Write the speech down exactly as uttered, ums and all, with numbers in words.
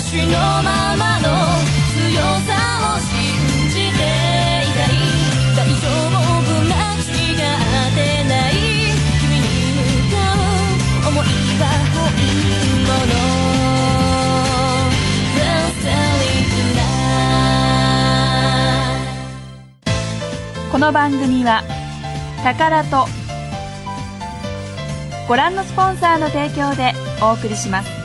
しのままの強さを信じていたい。大丈夫、間違ってない。君に向かう想いは本物。 この番組はタカラとご覧のスポンサーの提供でお送りします。